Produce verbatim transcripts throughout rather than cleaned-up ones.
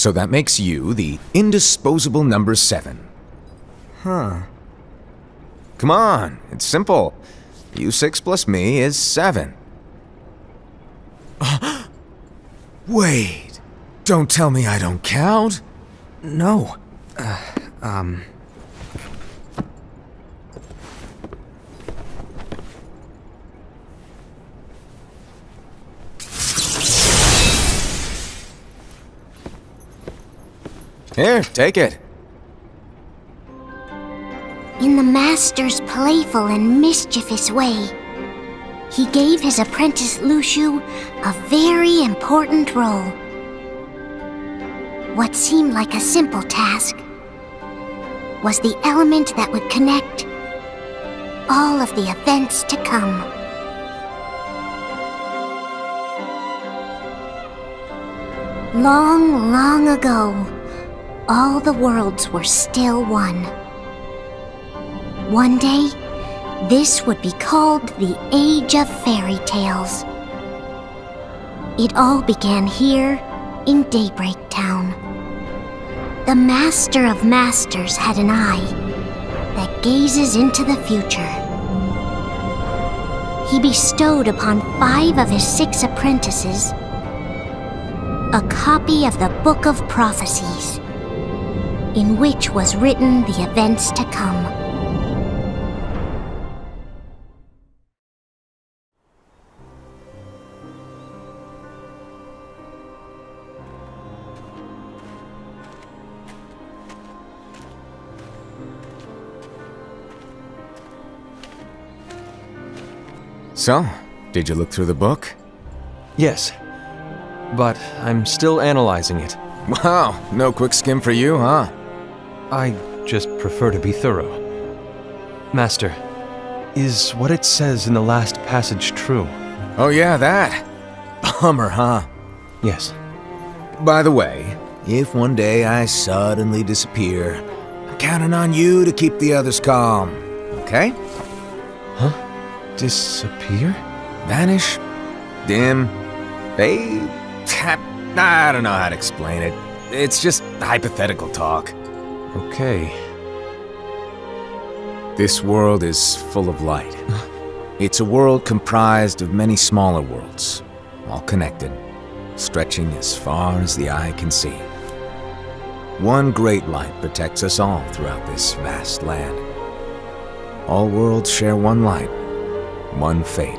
So that makes you the indisposable number seven. Huh. Come on, it's simple. You six plus me is seven. Wait, don't tell me I don't count. No. Uh, um... Here, take it. In the Master's playful and mischievous way, he gave his apprentice Luxu a very important role. What seemed like a simple task was the element that would connect all of the events to come. Long, long ago, all the worlds were still one. One day, this would be called the Age of Fairy Tales. It all began here in Daybreak Town. The Master of Masters had an eye that gazes into the future. He bestowed upon five of his six apprentices a copy of the Book of Prophecies, in which was written the events to come. So, did you look through the book? Yes, but I'm still analyzing it. Wow, no quick skim for you, huh? I just prefer to be thorough. Master, is what it says in the last passage true? Oh yeah, that. Bummer, huh? Yes. By the way, if one day I suddenly disappear, I'm counting on you to keep the others calm, okay? Huh? Disappear? Vanish? Dim? Fade? I don't know how to explain it. It's just hypothetical talk. Okay. This world is full of light. It's a world comprised of many smaller worlds, all connected, stretching as far as the eye can see. One great light protects us all throughout this vast land. All worlds share one light, one fate.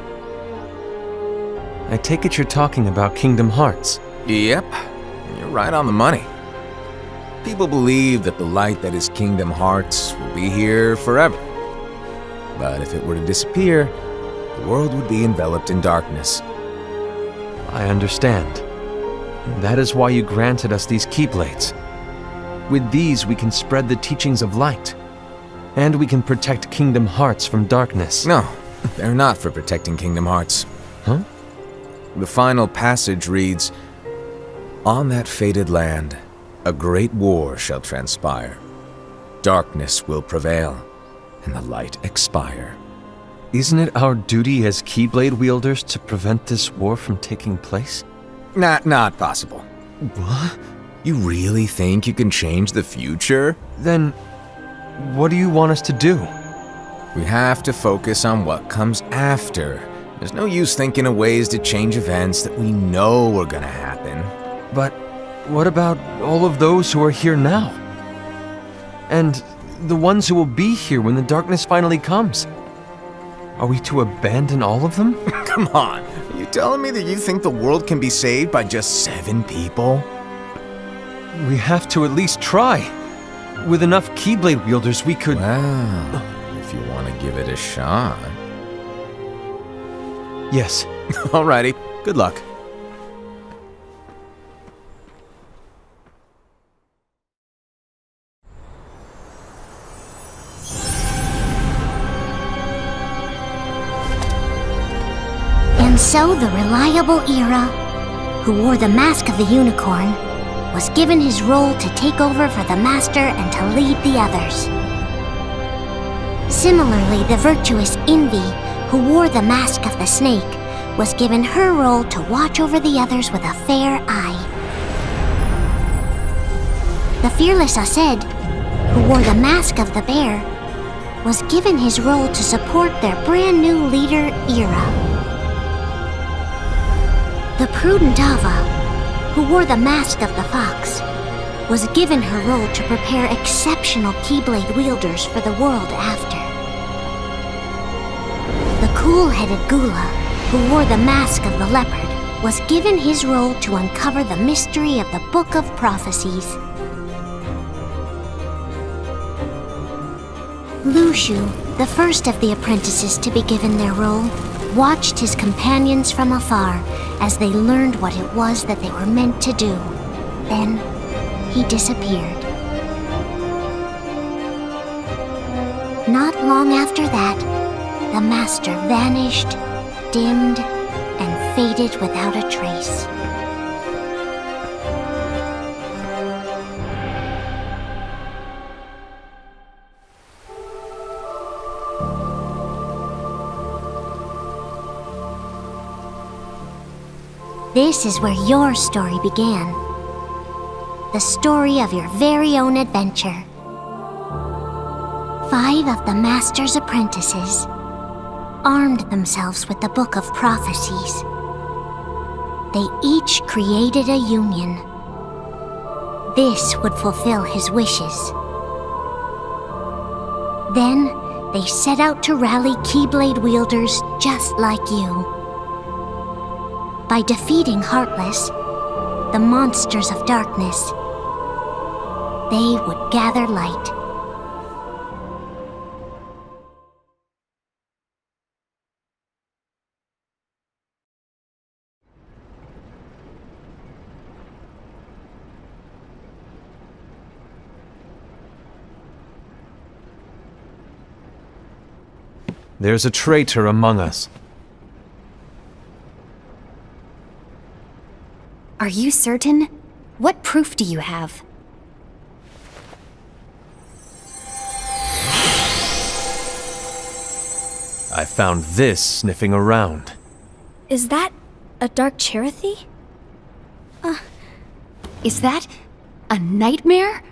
I take it you're talking about Kingdom Hearts. Yep, you're right on the money. People believe that the light that is Kingdom Hearts will be here forever. But if it were to disappear, the world would be enveloped in darkness. I understand. That is why you granted us these Keyblades. With these, we can spread the teachings of light. And we can protect Kingdom Hearts from darkness. No, they're not for protecting Kingdom Hearts. Huh? The final passage reads, "On that fated land, a great war shall transpire. Darkness will prevail, and the light expire." Isn't it our duty as Keyblade wielders to prevent this war from taking place? Not, not possible. What? You really think you can change the future? Then, what do you want us to do? We have to focus on what comes after. There's no use thinking of ways to change events that we know are gonna happen. But what about all of those who are here now? And the ones who will be here when the darkness finally comes? Are we to abandon all of them? Come on, are you telling me that you think the world can be saved by just seven people? We have to at least try. With enough Keyblade wielders, we could... Well, if you want to give it a shot. Yes. Alrighty, good luck. And so the reliable Era, who wore the mask of the unicorn, was given his role to take over for the Master and to lead the others. Similarly, the virtuous Envy, who wore the mask of the snake, was given her role to watch over the others with a fair eye. The fearless Aseid, who wore the mask of the bear, was given his role to support their brand new leader, Ira. The prudent Ava, who wore the mask of the fox, was given her role to prepare exceptional Keyblade wielders for the world after. The cool-headed Gula, who wore the mask of the leopard, was given his role to uncover the mystery of the Book of Prophecies. Lushu, the first of the apprentices to be given their role, watched his companions from afar as they learned what it was that they were meant to do. Then, he disappeared. Not long after that, the master vanished, dimmed, and faded without a trace. This is where your story began. The story of your very own adventure. Five of the Master's apprentices armed themselves with the Book of Prophecies. They each created a union. This would fulfill his wishes. Then, they set out to rally Keyblade wielders just like you. By defeating Heartless, the monsters of darkness, they would gather light. There's a traitor among us. Are you certain? What proof do you have? I found this sniffing around. Is that a Dark Chirithy? Uh, is that a nightmare?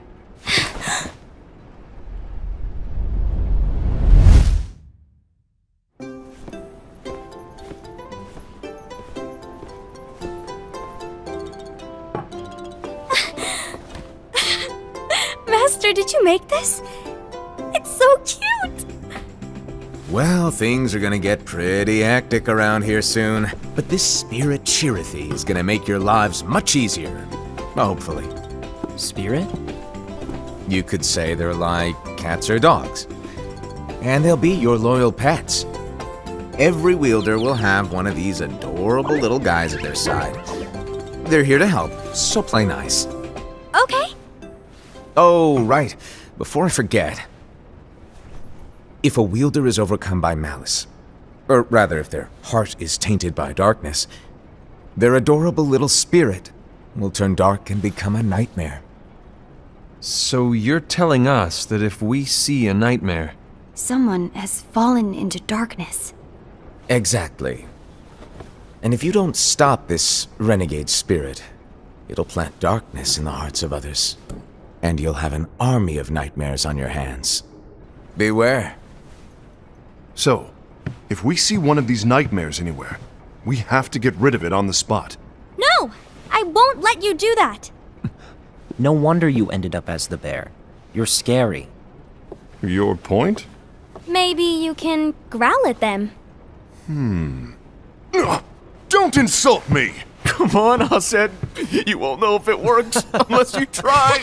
Master, did you make this? It's so cute! Well, things are gonna get pretty hectic around here soon. But this Spirit Chirithy is gonna make your lives much easier. Hopefully. Spirit? You could say they're like cats or dogs. And they'll be your loyal pets. Every wielder will have one of these adorable little guys at their side. They're here to help, so play nice. Okay. Oh, right. Before I forget. If a wielder is overcome by malice, or rather if their heart is tainted by darkness, their adorable little spirit will turn dark and become a nightmare. So you're telling us that if we see a nightmare... Someone has fallen into darkness. Exactly. And if you don't stop this renegade spirit, it'll plant darkness in the hearts of others. And you'll have an army of nightmares on your hands. Beware. So, if we see one of these nightmares anywhere, we have to get rid of it on the spot. No! I won't let you do that! No wonder you ended up as the bear. You're scary. Your point? Maybe you can growl at them. Hmm. Ugh, don't insult me! Come on, Aseid. You won't know if it works unless you try.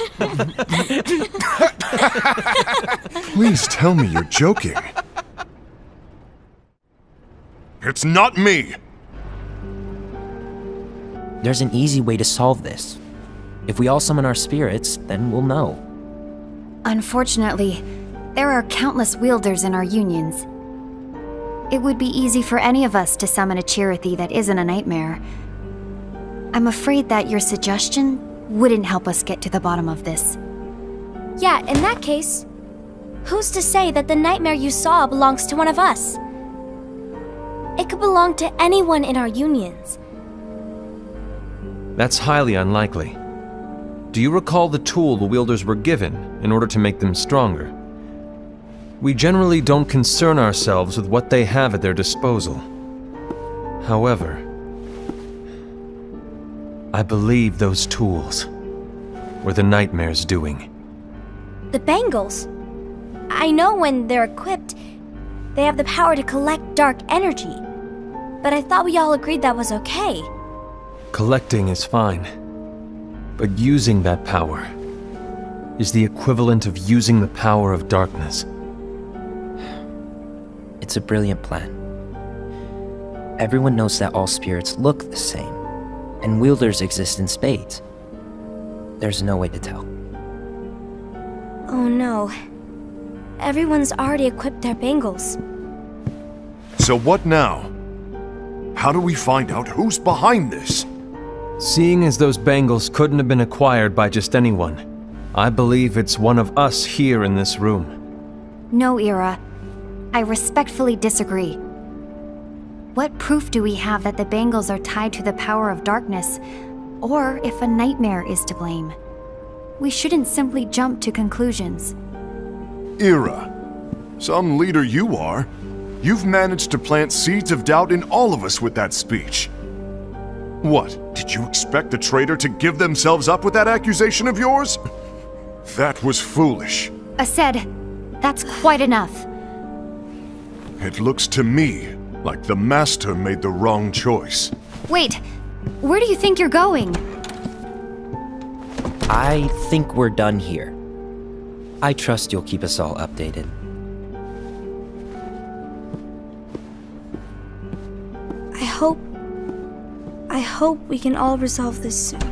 Please tell me you're joking. It's not me! There's an easy way to solve this. If we all summon our spirits, then we'll know. Unfortunately, there are countless wielders in our unions. It would be easy for any of us to summon a Chirithy that isn't a nightmare. I'm afraid that your suggestion wouldn't help us get to the bottom of this. Yeah, in that case, who's to say that the nightmare you saw belongs to one of us? It could belong to anyone in our unions. That's highly unlikely. do you recall the tool the wielders were given in order to make them stronger? We generally don't concern ourselves with what they have at their disposal. However, I believe those tools were the Nightmare's doing. The bangles. I know when they're equipped, they have the power to collect dark energy. But I thought we all agreed that was okay. Collecting is fine, but using that power is the equivalent of using the power of darkness. It's a brilliant plan. Everyone knows that all spirits look the same, and wielders exist in spades. There's no way to tell. Oh no. Everyone's already equipped their bangles. So what now? How do we find out who's behind this? Seeing as those bangles couldn't have been acquired by just anyone, I believe it's one of us here in this room. No, Ira. I respectfully disagree. What proof do we have that the bangles are tied to the power of darkness, or if a nightmare is to blame? We shouldn't simply jump to conclusions. Ira, some leader you are. You've managed to plant seeds of doubt in all of us with that speech. What, did you expect the traitor to give themselves up with that accusation of yours? That was foolish. Aced, that's quite enough. It looks to me like the Master made the wrong choice. Wait, where do you think you're going? I think we're done here. I trust you'll keep us all updated. I hope... I hope we can all resolve this soon.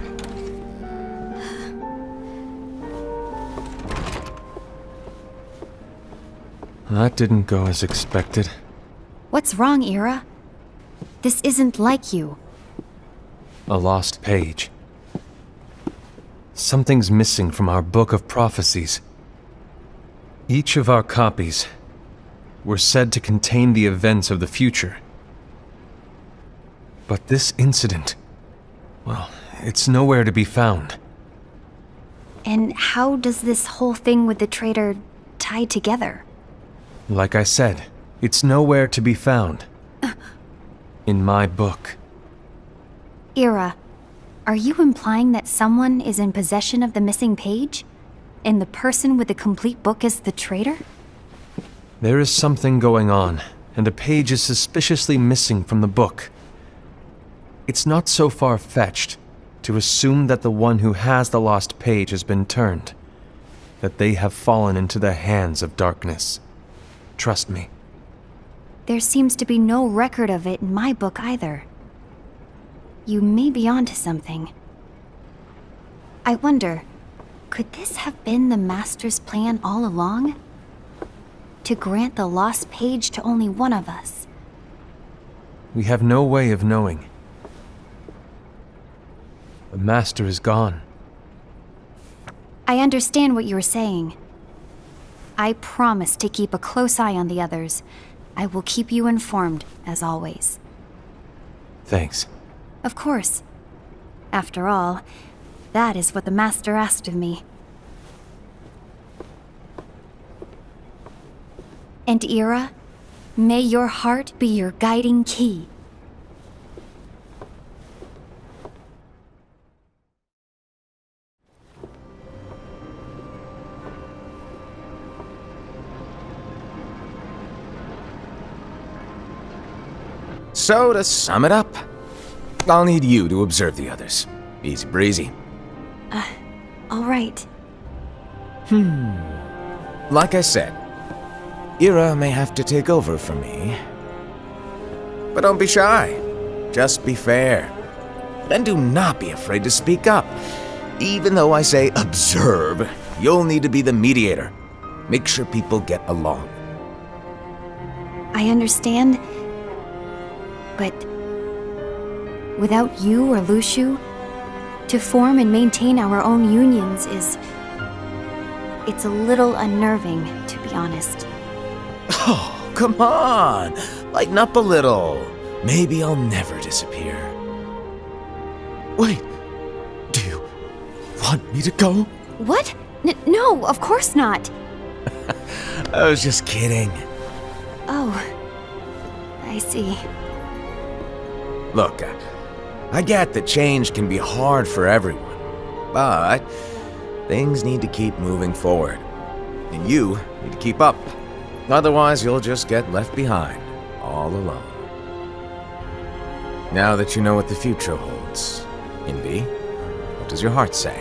That didn't go as expected. What's wrong, Ira? This isn't like you. A lost page. Something's missing from our book of prophecies. Each of our copies were said to contain the events of the future. But this incident, well, it's nowhere to be found. And how does this whole thing with the traitor tie together? Like I said, it's nowhere to be found. In my book. Ira, are you implying that someone is in possession of the missing page? And the person with the complete book is the traitor? There is something going on, and a page is suspiciously missing from the book. It's not so far-fetched to assume that the one who has the lost page has been turned, that they have fallen into the hands of darkness. Trust me. There seems to be no record of it in my book either. You may be onto something. I wonder, could this have been the Master's plan all along? To grant the lost page to only one of us? We have no way of knowing. The Master is gone. I understand what you were saying. I promise to keep a close eye on the others. I will keep you informed, as always. Thanks. Of course. After all, that is what the Master asked of me. And Ira, may your heart be your guiding key. So, to sum it up, I'll need you to observe the others. Easy breezy. Uh, all right. Hmm. Like I said, Ira may have to take over for me. But don't be shy. Just be fair. And do not be afraid to speak up. Even though I say observe, you'll need to be the mediator. Make sure people get along. I understand. But without you or Luxu, to form and maintain our own unions is... it's a little unnerving, to be honest. Oh, come on! Lighten up a little. Maybe I'll never disappear. Wait, do you... what? want me to go? What? N no, of course not. I was just kidding. Oh, I see. Look, I, I get that change can be hard for everyone, but things need to keep moving forward. And you need to keep up. Otherwise, you'll just get left behind, all alone. Now that you know what the future holds, Envy, what does your heart say?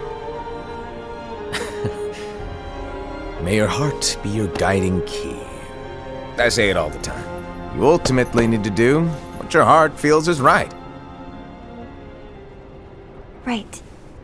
May your heart be your guiding key. I say it all the time. You ultimately need to do what your heart feels is right. Right.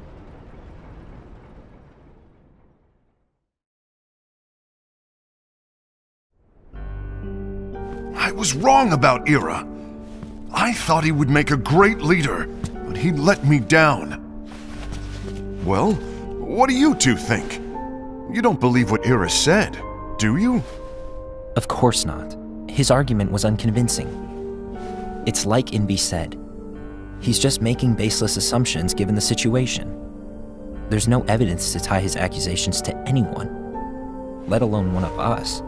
I was wrong about Ira. I thought he would make a great leader, but he let me down. Well, what do you two think? You don't believe what Ira said, do you? Of course not. His argument was unconvincing. It's like Envy said. He's just making baseless assumptions given the situation. There's no evidence to tie his accusations to anyone, let alone one of us.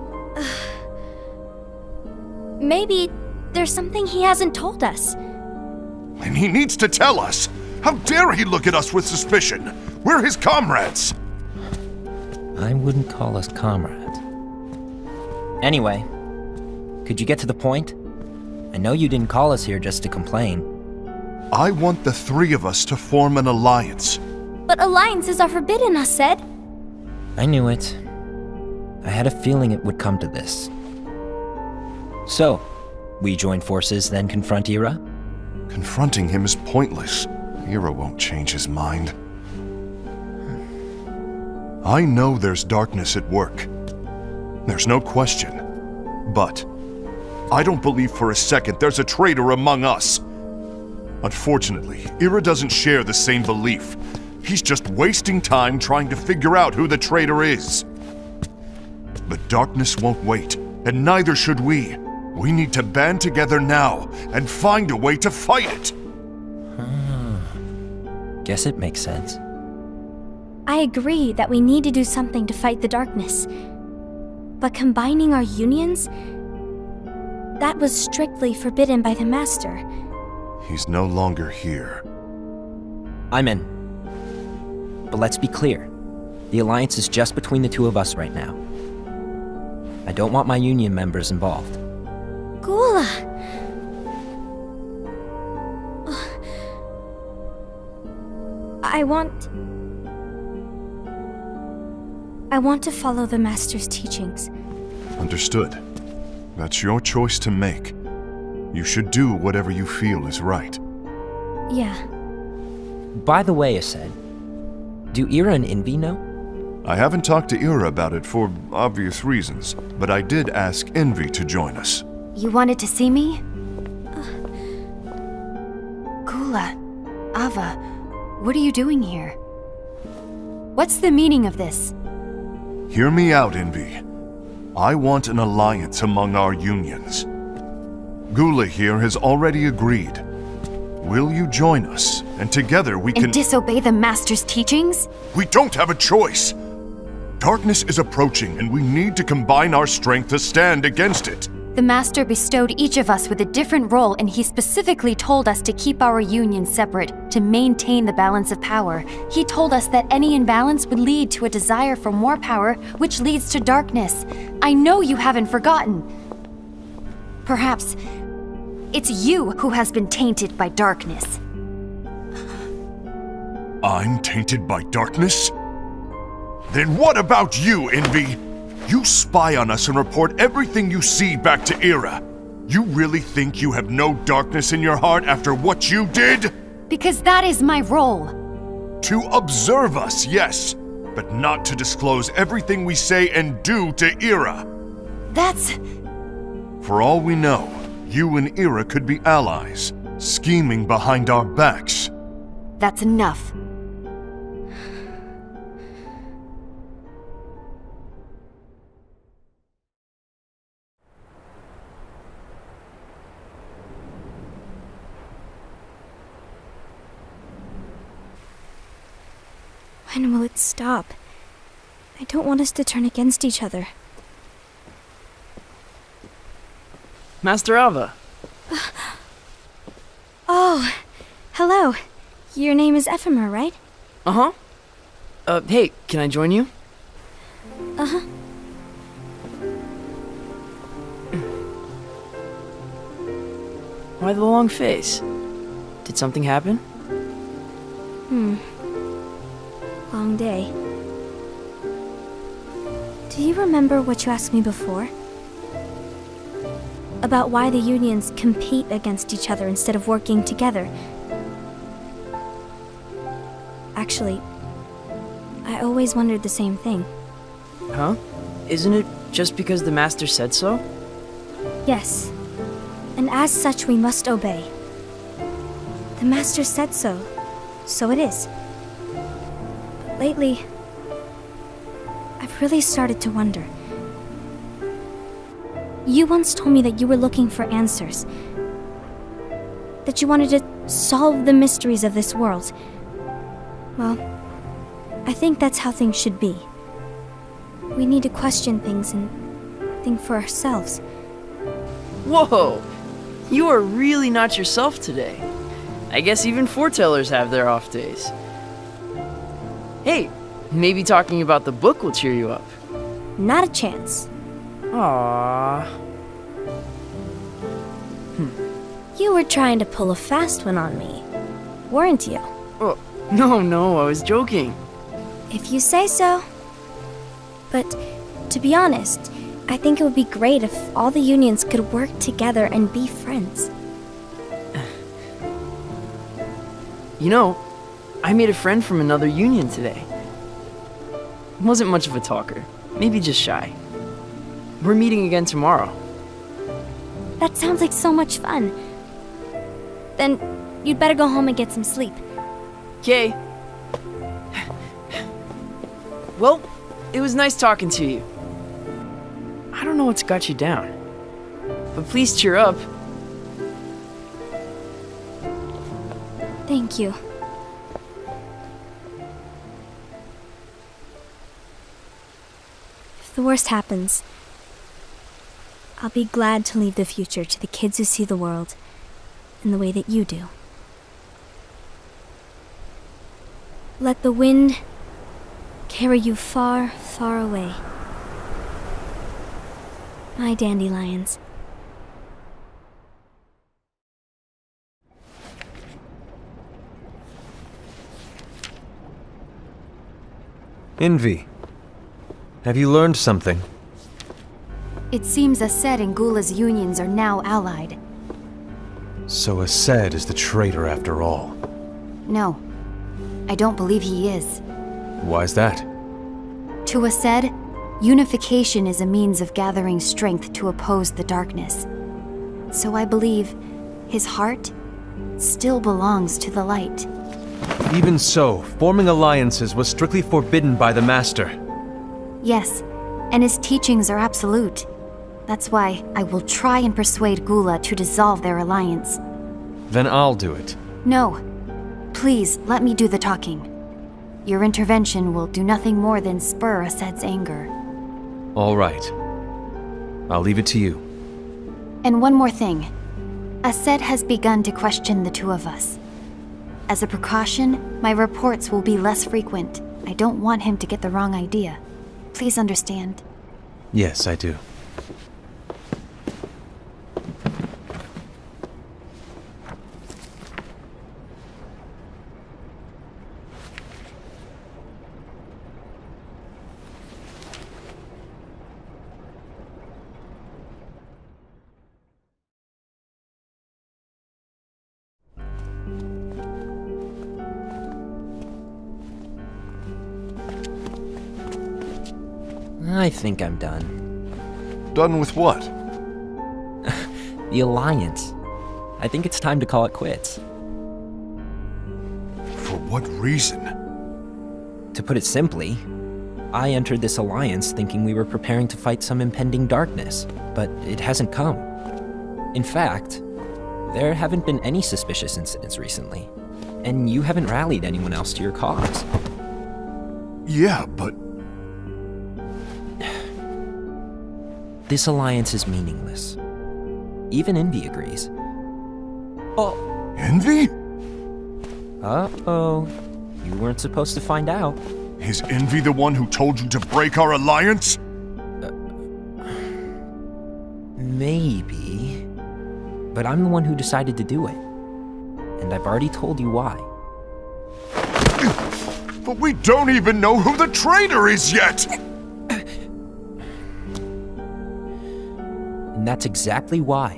Maybe there's something he hasn't told us. And he needs to tell us! How dare he look at us with suspicion? We're his comrades! I wouldn't call us comrades. Anyway, could you get to the point? I know you didn't call us here just to complain. I want the three of us to form an alliance. But alliances are forbidden, us said. I knew it. I had a feeling it would come to this. So, we join forces, then confront Ira? Confronting him is pointless. Ira won't change his mind. I know there's darkness at work. There's no question. But I don't believe for a second there's a traitor among us. Unfortunately, Ira doesn't share the same belief. He's just wasting time trying to figure out who the traitor is. But darkness won't wait, and neither should we. We need to band together now and find a way to fight it. Hmm. Guess it makes sense. I agree that we need to do something to fight the darkness. But combining our unions? That was strictly forbidden by the Master. He's no longer here. I'm in. But let's be clear. The alliance is just between the two of us right now. I don't want my union members involved. Gula! I want... I want to follow the Master's teachings. Understood. That's your choice to make. You should do whatever you feel is right. Yeah. By the way, Aced, do Ira and Envy know? I haven't talked to Ira about it for obvious reasons, but I did ask Envy to join us. You wanted to see me? Uh, Gula, Ava, what are you doing here? What's the meaning of this? Hear me out, Envy. I want an alliance among our unions. Gula here has already agreed. Will you join us, and together we can— And disobey the Master's teachings? We don't have a choice! Darkness is approaching, and we need to combine our strength to stand against it. The Master bestowed each of us with a different role, and he specifically told us to keep our union separate, to maintain the balance of power. He told us that any imbalance would lead to a desire for more power, which leads to darkness. I know you haven't forgotten. Perhaps it's you who has been tainted by darkness. I'm tainted by darkness? Then what about you, Envy? You spy on us and report everything you see back to Ira. You really think you have no darkness in your heart after what you did? Because that is my role. To observe us, yes, but not to disclose everything we say and do to Ira. That's... For all we know, you and Ira could be allies, scheming behind our backs. That's enough. When will it stop? I don't want us to turn against each other. Master Alva. Oh, hello. Your name is Ephemer, right? Uh-huh. Uh, hey, can I join you? Uh-huh. Why the long face? Did something happen? Hmm. Long day. Do you remember what you asked me before? About why the unions compete against each other instead of working together. Actually, I always wondered the same thing. Huh? Isn't it just because the Master said so? Yes. And as such, we must obey. The Master said so, so it is. But lately, I've really started to wonder. You once told me that you were looking for answers. That you wanted to solve the mysteries of this world. Well, I think that's how things should be. We need to question things and think for ourselves. Whoa! You are really not yourself today. I guess even foretellers have their off days. Hey, maybe talking about the book will cheer you up. Not a chance. Aww. You were trying to pull a fast one on me, weren't you? Oh, no, no, I was joking. If you say so. But, to be honest, I think it would be great if all the unions could work together and be friends. You know, I made a friend from another union today. Wasn't much of a talker, maybe just shy. We're meeting again tomorrow. That sounds like so much fun. Then, you'd better go home and get some sleep. Okay. Well, it was nice talking to you. I don't know what's got you down, but please cheer up. Thank you. If the worst happens, I'll be glad to leave the future to the kids who see the world in the way that you do. Let the wind carry you far, far away. My dandelions. Envy, have you learned something? It seems Aced and Gula's unions are now allied. So Aced is the traitor after all. No, I don't believe he is. Why's that? To Aced, unification is a means of gathering strength to oppose the darkness. So I believe his heart still belongs to the light. Even so, forming alliances was strictly forbidden by the Master. Yes, and his teachings are absolute. That's why I will try and persuade Gula to dissolve their alliance. Then I'll do it. No. Please, let me do the talking. Your intervention will do nothing more than spur Aced's anger. All right. I'll leave it to you. And one more thing. Aced has begun to question the two of us. As a precaution, my reports will be less frequent. I don't want him to get the wrong idea. Please understand. Yes, I do. I think I'm done. Done with what? The Alliance. I think it's time to call it quits. For what reason? To put it simply, I entered this alliance thinking we were preparing to fight some impending darkness, but it hasn't come. In fact, there haven't been any suspicious incidents recently, and you haven't rallied anyone else to your cause. Yeah, but... This alliance is meaningless. Even Envy agrees. Oh. Envy? Uh-oh. You weren't supposed to find out. Is Envy the one who told you to break our alliance? Uh, maybe. But I'm the one who decided to do it. And I've already told you why. But we don't even know who the traitor is yet! And that's exactly why.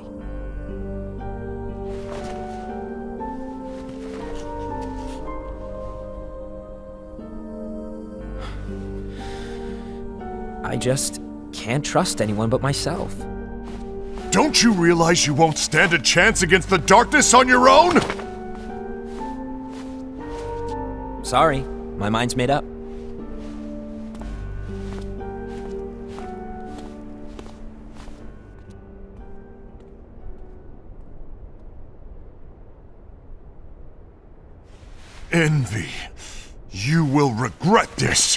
I just can't trust anyone but myself. Don't you realize you won't stand a chance against the darkness on your own? Sorry, my mind's made up. Envy, you will regret this.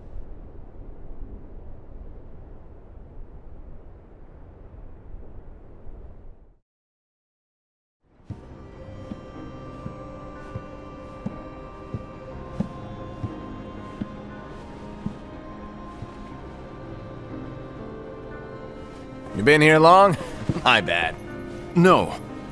You been here long? My bad. No.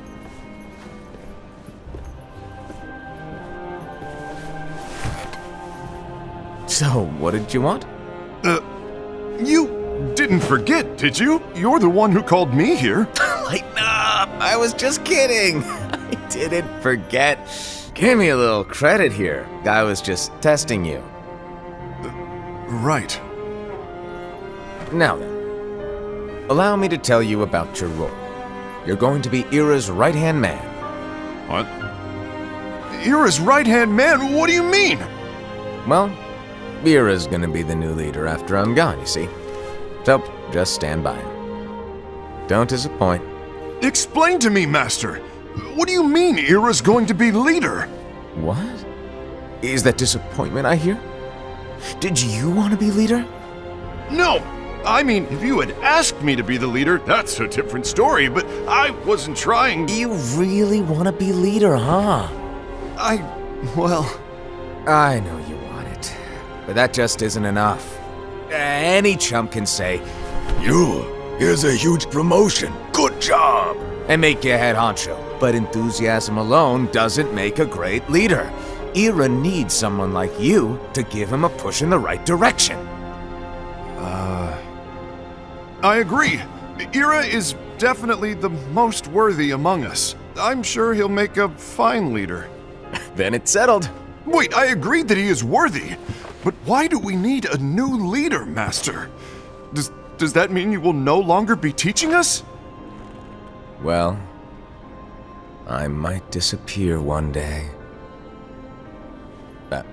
So, what did you want? Uh, you didn't forget, did you? You're the one who called me here. Lighten up! I was just kidding! I didn't forget. Give me a little credit here. I was just testing you. Uh, right. Now then, allow me to tell you about your role. You're going to be Ira's right-hand man. What? Ira's right-hand man? What do you mean? Well, Ira's gonna be the new leader after I'm gone, you see. So, just stand by. Don't disappoint. Explain to me, Master. What do you mean Ira's going to be leader? What? Is that disappointment I hear? Did you want to be leader? No! I mean, if you had asked me to be the leader, that's a different story, but I wasn't trying... You really want to be leader, huh? I... well... I know you want it, but that just isn't enough. Any chump can say, "You, here's a huge promotion, good job," and make you head honcho. But enthusiasm alone doesn't make a great leader. Ira needs someone like you to give him a push in the right direction. Uh... I agree. Ira is definitely the most worthy among us. I'm sure he'll make a fine leader. Then it's settled. Wait, I agreed that he is worthy. But why do we need a new leader, Master? Does, does that mean you will no longer be teaching us? Well, I might disappear one day. Uh,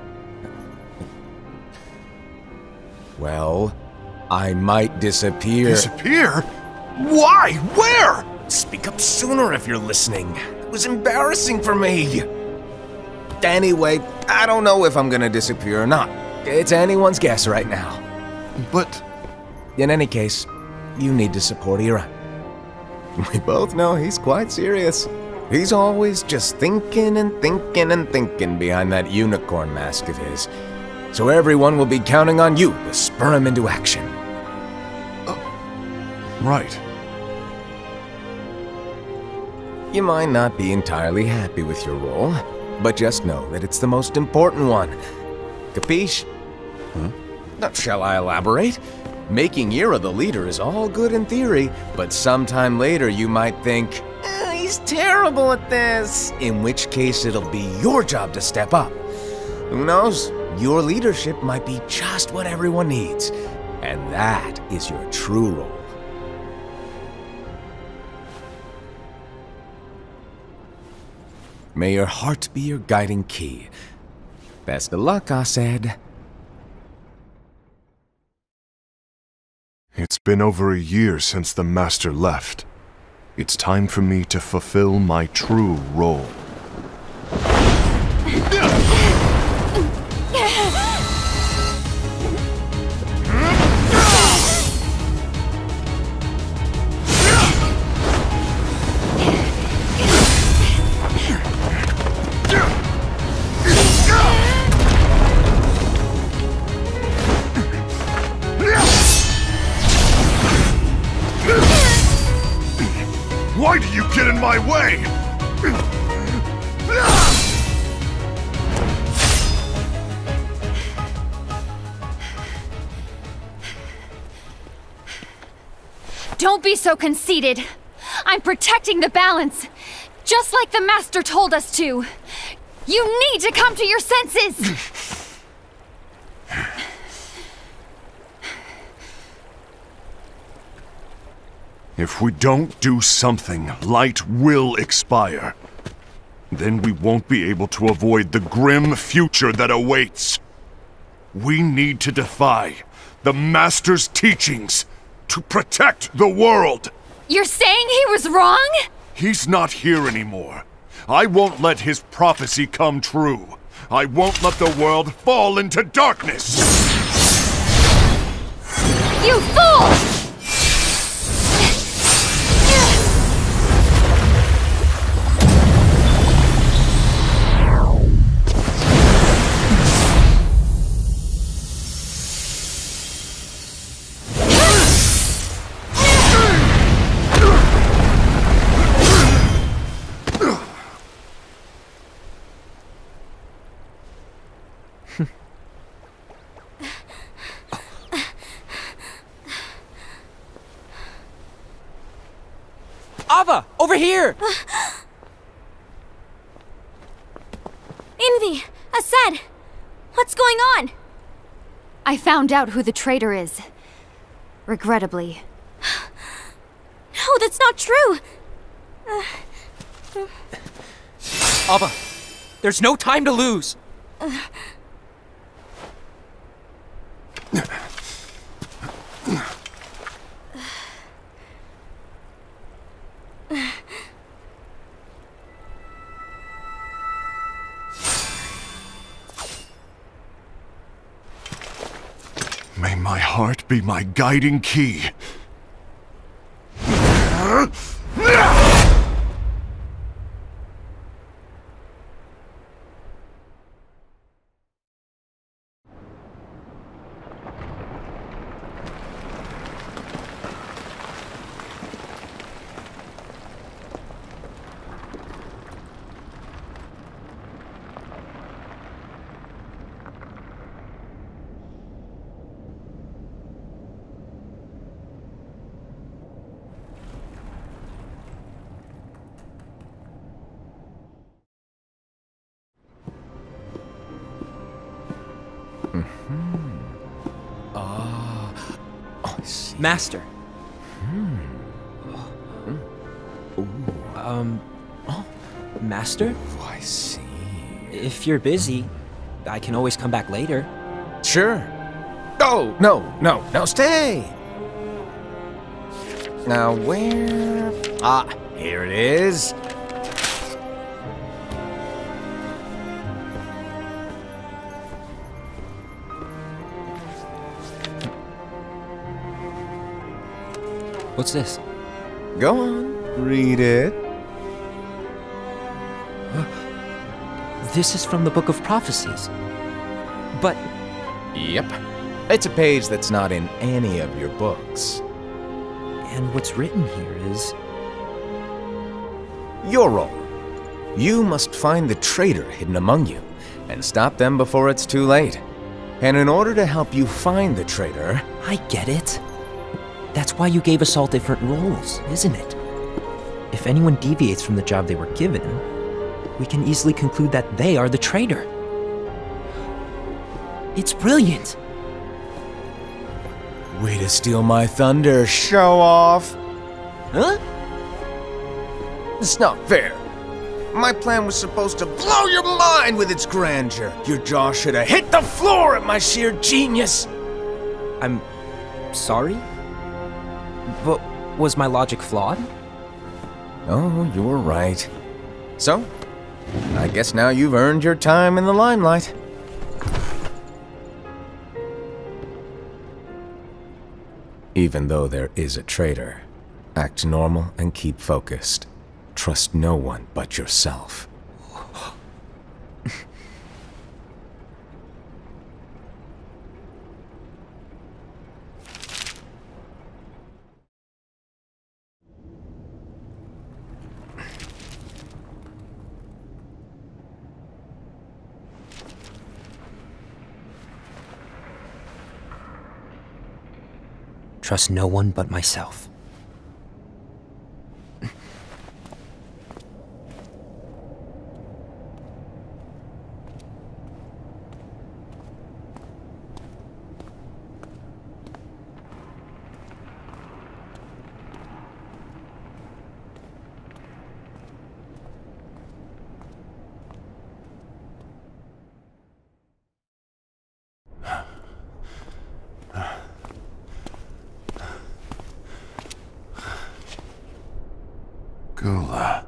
well, I might disappear. Disappear? Why? Where? Speak up sooner if you're listening. It was embarrassing for me. Anyway, I don't know if I'm gonna disappear or not. It's anyone's guess right now. But... in any case, you need to support Ira. We both know he's quite serious. He's always just thinking and thinking and thinking behind that unicorn mask of his. So everyone will be counting on you to spur him into action. Uh, right. You might not be entirely happy with your role, but just know that it's the most important one. Capiche? Huh? Now, shall I elaborate? Making Ira the leader is all good in theory, but sometime later you might think, eh, he's terrible at this, in which case it'll be your job to step up. Who knows? Your leadership might be just what everyone needs, and that is your true role. May your heart be your guiding key. Best of luck, Asaid. It's been over a year since the Master left. It's time for me to fulfill my true role. Why do you get in my way? Don't be so conceited. I'm protecting the balance, just like the Master told us to. You need to come to your senses! If we don't do something, light will expire. Then we won't be able to avoid the grim future that awaits. We need to defy the Master's teachings to protect the world. You're saying he was wrong? He's not here anymore. I won't let his prophecy come true. I won't let the world fall into darkness. You fool! Ava! Over here! Envy! Aced! What's going on? I found out who the traitor is. Regrettably. No, that's not true! Ava, there's no time to lose! May my heart be my guiding key. Master. Um, Master? Oh, I see. If you're busy, I can always come back later. Sure. Oh, no, no, no, stay! Now, where... Ah, here it is. What's this? Go on, read it. This is from the Book of Prophecies. But... Yep. It's a page that's not in any of your books. And what's written here is... Your role. You must find the traitor hidden among you, and stop them before it's too late. And in order to help you find the traitor... I get it. That's why you gave us all different roles, isn't it? If anyone deviates from the job they were given, we can easily conclude that they are the traitor. It's brilliant! Way to steal my thunder, show off! Huh? It's not fair. My plan was supposed to blow your mind with its grandeur. Your jaw should have hit the floor at my sheer genius! I'm... sorry? But was my logic flawed? Oh, you're right. So, I guess now you've earned your time in the limelight. Even though there is a traitor, act normal and keep focused. Trust no one but yourself. trust no one but myself. Gula.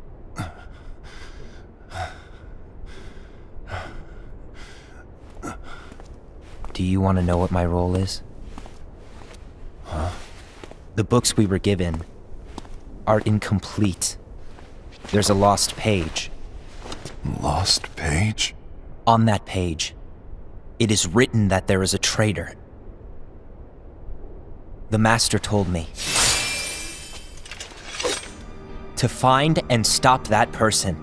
Do you want to know what my role is? Huh? The books we were given are incomplete. There's a lost page. Lost page? On that page, it is written that there is a traitor. The Master told me to find and stop that person.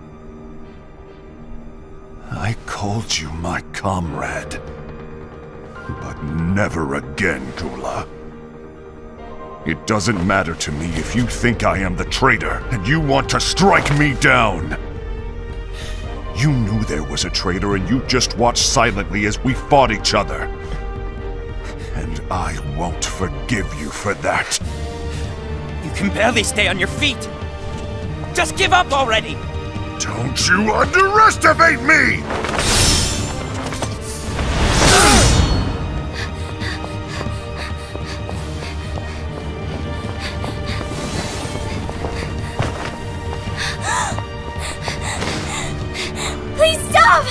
I called you my comrade. But never again, Gula. It doesn't matter to me if you think I am the traitor and you want to strike me down. You knew there was a traitor and you just watched silently as we fought each other. And I won't forgive you for that. You can barely stay on your feet. Just give up already! Don't you underestimate me! Please stop!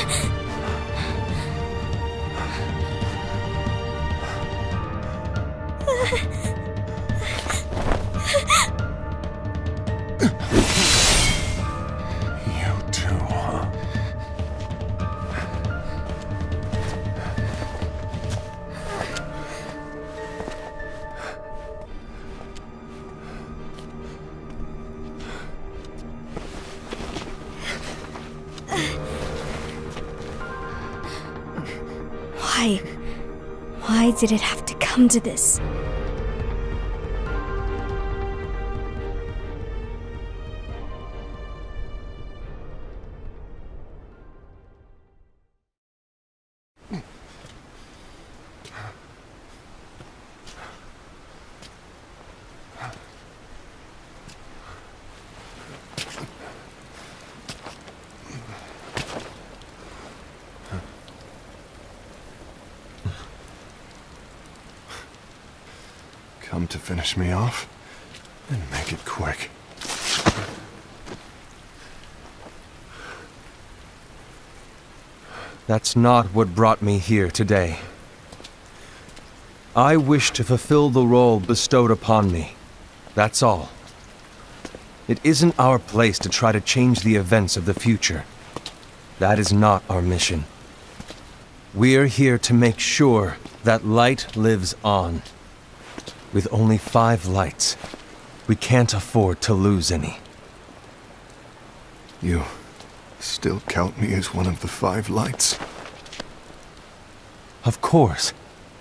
You too, huh? Why? Why did it have to come to this? Come to finish me off? Then make it quick. That's not what brought me here today. I wish to fulfill the role bestowed upon me. That's all. It isn't our place to try to change the events of the future. That is not our mission. We're here to make sure that light lives on. With only five lights, we can't afford to lose any. You still count me as one of the five lights? Of course.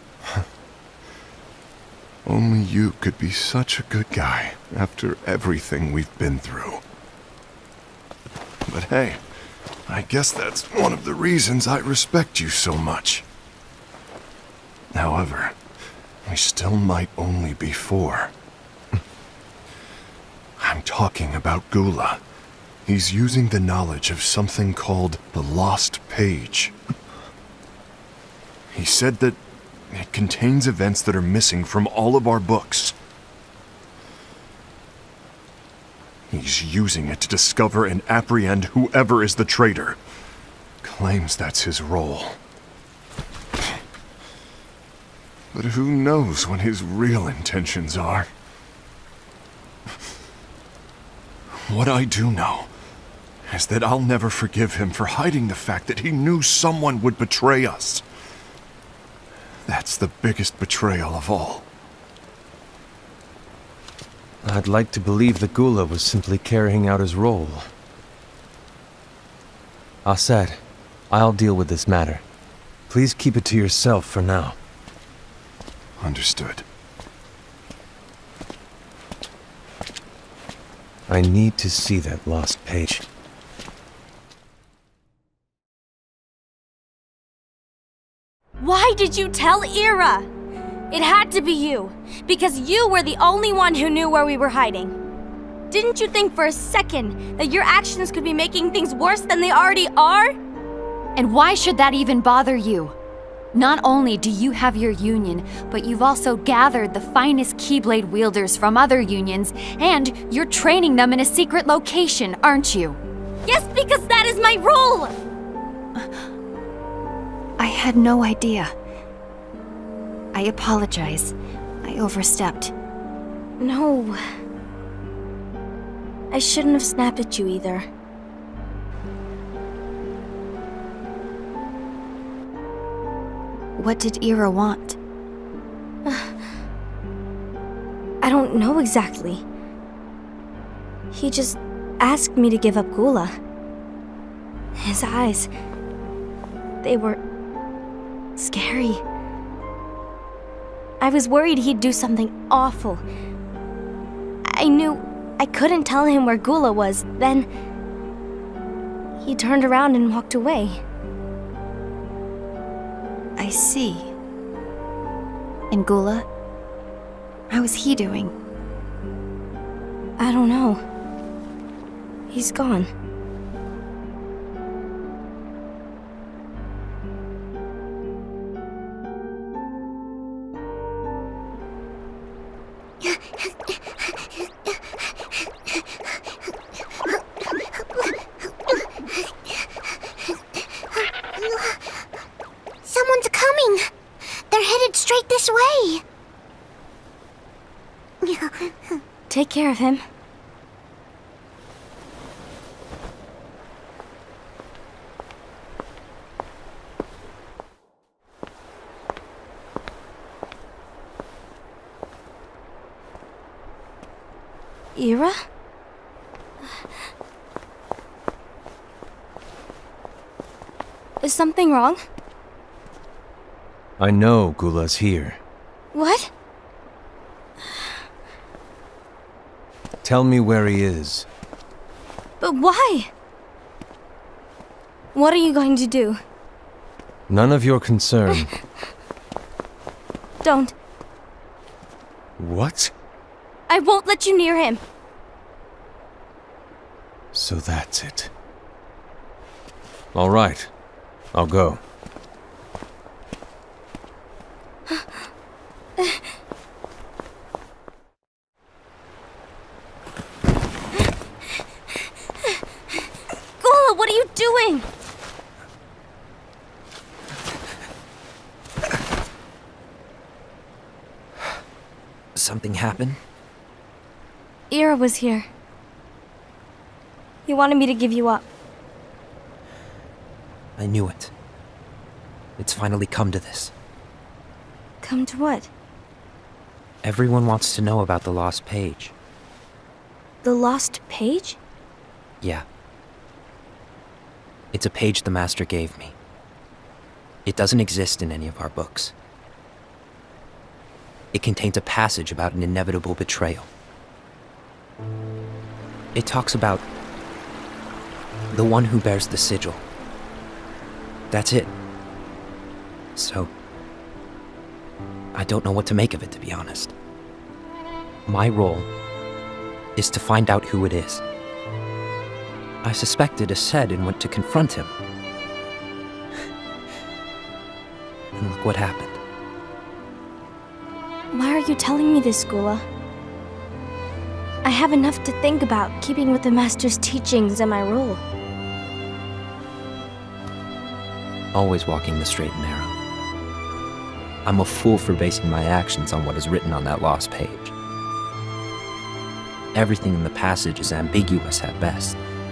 Only you could be such a good guy after everything we've been through. But hey, I guess that's one of the reasons I respect you so much. However, we still might only be four. I'm talking about Gula. He's using the knowledge of something called the Lost Page. He said that it contains events that are missing from all of our books. He's using it to discover and apprehend whoever is the traitor. Claims that's his role. But who knows what his real intentions are? What I do know is that I'll never forgive him for hiding the fact that he knew someone would betray us. That's the biggest betrayal of all. I'd like to believe that Gula was simply carrying out his role. Aset, I'll deal with this matter. Please keep it to yourself for now. Understood. I need to see that lost page. Why did you tell Ira? It had to be you, because you were the only one who knew where we were hiding. Didn't you think for a second that your actions could be making things worse than they already are? And why should that even bother you? Not only do you have your union, but you've also gathered the finest Keyblade wielders from other unions, and you're training them in a secret location, aren't you? Yes, because that is my role! I had no idea. I apologize. I overstepped. No. I shouldn't have snapped at you either. What did Ira want? I don't know exactly. He just asked me to give up Gula. His eyes... they were... scary. I was worried he'd do something awful. I knew I couldn't tell him where Gula was. Then he turned around and walked away. I see. And Gula? How is he doing? I don't know. He's gone. Someone's coming! They're headed straight this way! Take care of him. Ira? Is something wrong? I know Gula's here. What? Tell me where he is. But why? What are you going to do? None of your concern. Don't. What? I won't let you near him. So that's it. All right. I'll go. Gula, what are you doing? Something happened? Ira was here. He wanted me to give you up. I knew it. It's finally come to this. Come to what? Everyone wants to know about the lost page. The lost page? Yeah. It's a page the Master gave me. It doesn't exist in any of our books. It contains a passage about an inevitable betrayal. It talks about the one who bears the sigil. That's it. So, I don't know what to make of it, to be honest. My role is to find out who it is. I suspected Aced and went to confront him. And look what happened. Why are you telling me this, Gula? I have enough to think about, keeping with the Master's teachings and my role. Always walking the straight and narrow. I'm a fool for basing my actions on what is written on that lost page. Everything in the passage is ambiguous at best.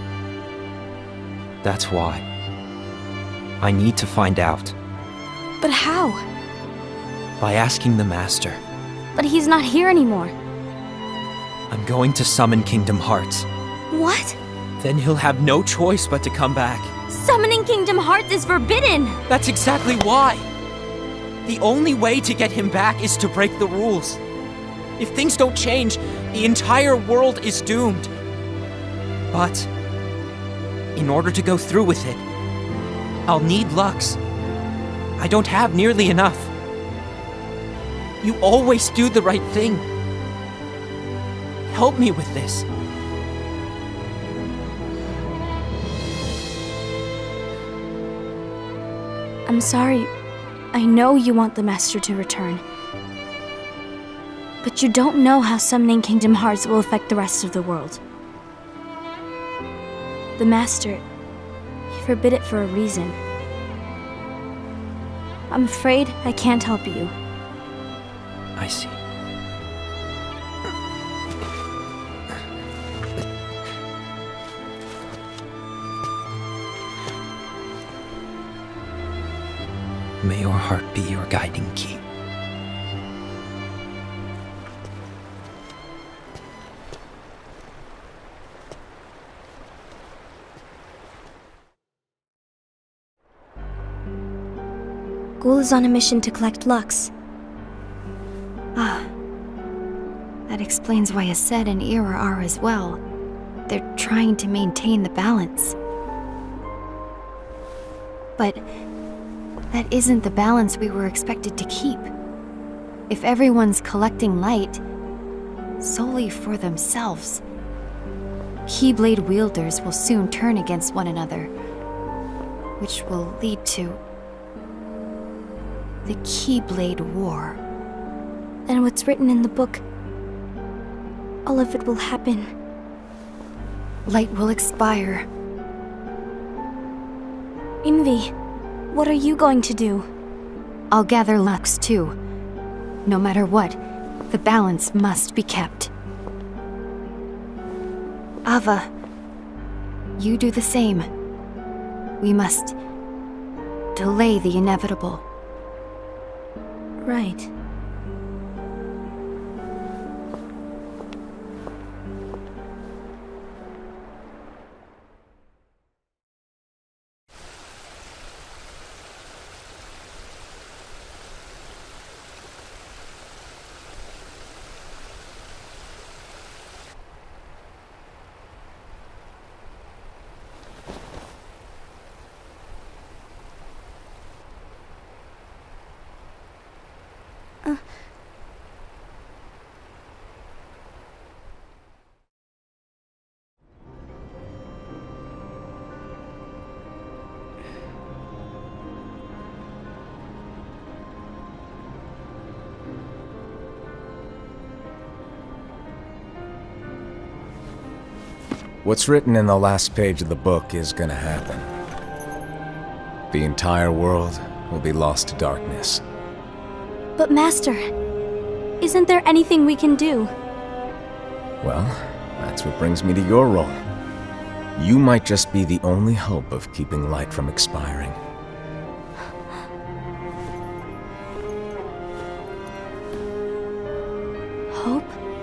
That's why I need to find out. But how? By asking the Master. But he's not here anymore. I'm going to summon Kingdom Hearts. What? Then he'll have no choice but to come back. Summoning Kingdom Hearts is forbidden! That's exactly why! The only way to get him back is to break the rules. If things don't change, the entire world is doomed. But in order to go through with it, I'll need Lux. I don't have nearly enough. You always do the right thing. Help me with this. I'm sorry. I know you want the Master to return. But you don't know how summoning Kingdom Hearts will affect the rest of the world. The Master, he forbid it for a reason. I'm afraid I can't help you. I see. May your heart be your guiding key. Ghoul is on a mission to collect Lux. Ah. That explains why Aced and Ira are as well. They're trying to maintain the balance. But that isn't the balance we were expected to keep. If everyone's collecting light solely for themselves, Keyblade wielders will soon turn against one another, which will lead to the Keyblade War. And what's written in the book, all of it will happen. Light will expire. Invi, what are you going to do? I'll gather Lux too. No matter what, the balance must be kept. Ava, you do the same. We must delay the inevitable. Right. What's written in the last page of the book is gonna happen. The entire world will be lost to darkness. But Master, isn't there anything we can do? Well, that's what brings me to your role. You might just be the only hope of keeping light from expiring. Hope?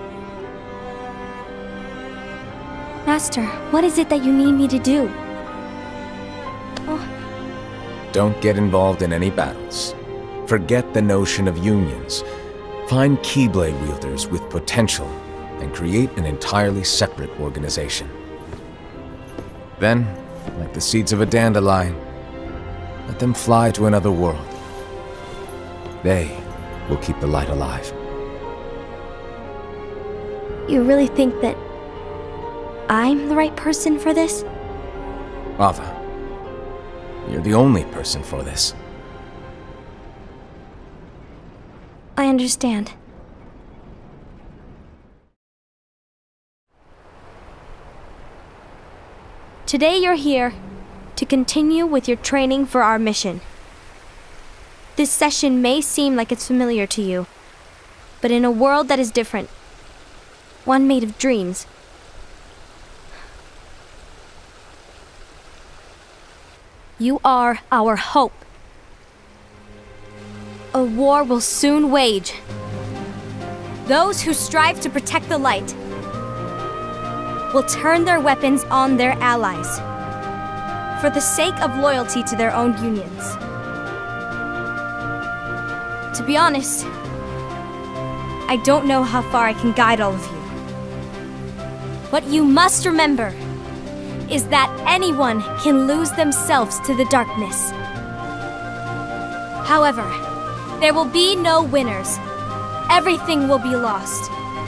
Master, what is it that you need me to do? Oh. Don't get involved in any battles. Forget the notion of unions. Find Keyblade wielders with potential and create an entirely separate organization. Then, like the seeds of a dandelion, let them fly to another world. They will keep the light alive. You really think that I'm the right person for this? Ava, you're the only person for this. I understand. Today you're here to continue with your training for our mission. This session may seem like it's familiar to you, but in a world that is different, one made of dreams, you are our hope. A war will soon wage. Those who strive to protect the light will turn their weapons on their allies for the sake of loyalty to their own unions. To be honest, I don't know how far I can guide all of you. But you must remember, is that anyone can lose themselves to the darkness. However, there will be no winners. Everything will be lost.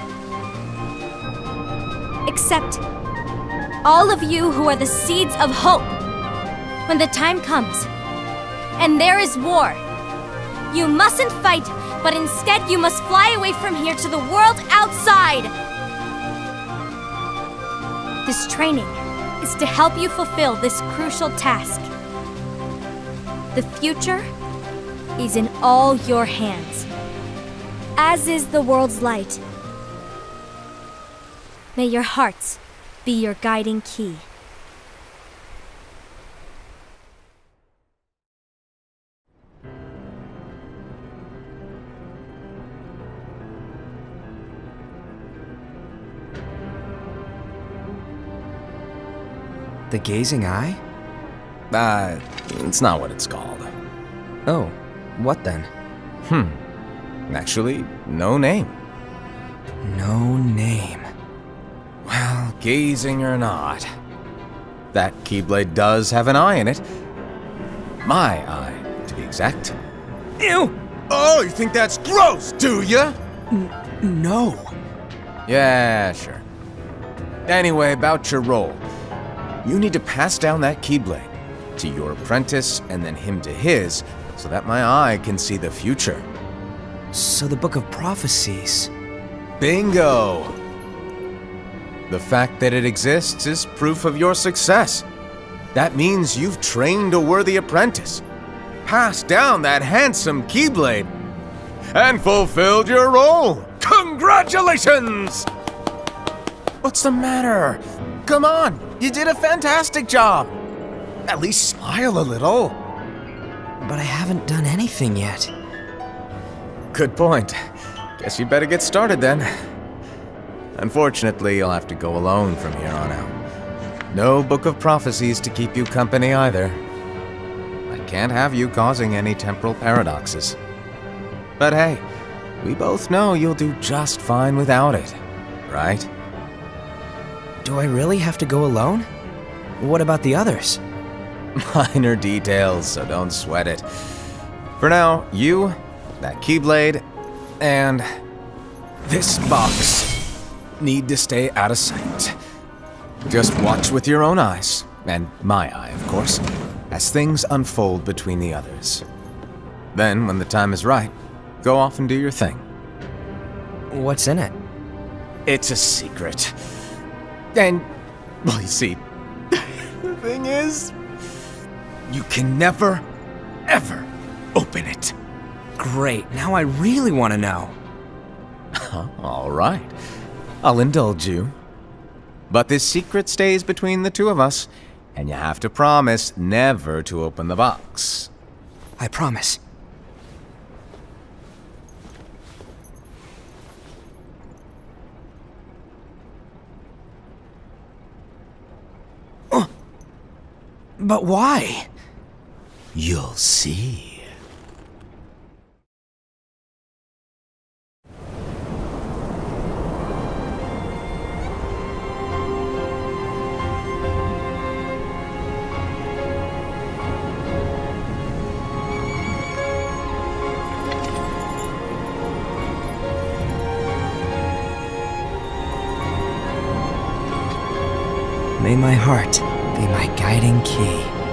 Except all of you who are the seeds of hope. When the time comes, and there is war, you mustn't fight, but instead you must fly away from here to the world outside. This training is to help you fulfill this crucial task. The future is in all your hands, as is the world's light. May your hearts be your guiding key. The Gazing Eye? Uh, it's not what it's called. Oh, what then? Hmm. Actually, no name. No name. Well, gazing or not, that Keyblade does have an eye in it. My eye, to be exact. Ew! Oh, you think that's gross, do ya? N no. Yeah, sure. Anyway, about your role. You need to pass down that Keyblade to your apprentice and then him to his, so that my eye can see the future. So the Book of Prophecies... Bingo! The fact that it exists is proof of your success. That means you've trained a worthy apprentice, passed down that handsome Keyblade, and fulfilled your role. Congratulations! What's the matter? Come on, you did a fantastic job. At least smile a little. But I haven't done anything yet. Good point. Guess you better get started then. Unfortunately, you'll have to go alone from here on out. No Book of Prophecies to keep you company either. I can't have you causing any temporal paradoxes. But hey, we both know you'll do just fine without it, right? Do I really have to go alone? What about the others? Minor details, so don't sweat it. For now, you, that Keyblade, and this box need to stay out of sight. Just watch with your own eyes, and my eye, of course, as things unfold between the others. Then, when the time is right, go off and do your thing. What's in it? It's a secret. And, well, you see, the thing is, you can never, ever open it. Great, now I really want to know. All right, I'll indulge you. But this secret stays between the two of us, and you have to promise never to open the box. I promise. Oh. But why? You'll see. May my heart be my guiding key.